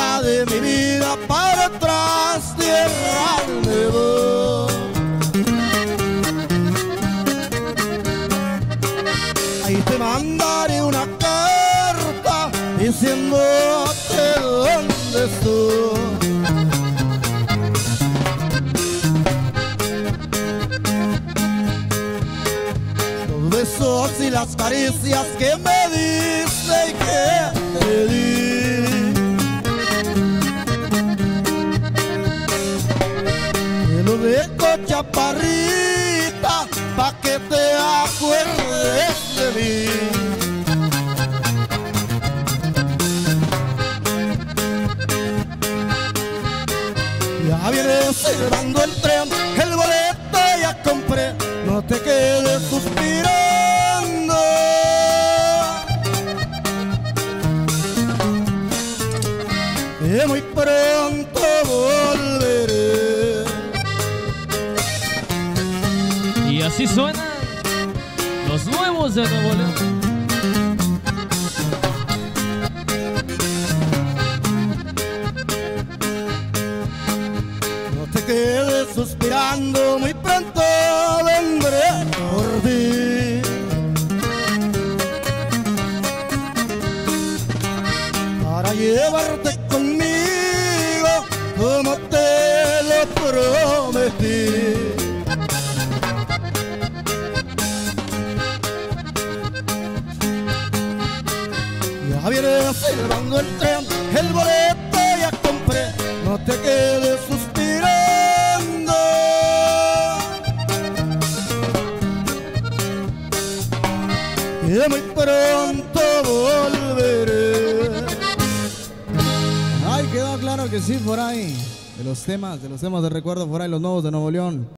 ya de mi vida para atrás, tierra me voy. Ahí te mandaré una carta diciéndote dónde estoy. Los besos y las caricias que me diste y que te di, te lo dejo chaparrita pa' que te acuerdes de mí. Ya viene cerrando el tren, el boleto ya compré, no te quedes suspirando. Que muy pronto volveré. Y así suenan los nuevos de Nuevo León. No te quedes suspirando, muy pronto vendré por ti. Para llevarte conmigo como te lo prometí. Ya viene silbando el tren, el boleto ya compré, no te quedes suspirando. Que muy pronto volveré. Ay, quedó claro que sí, por ahí. De los temas de recuerdo, por ahí los nuevos de Nuevo León.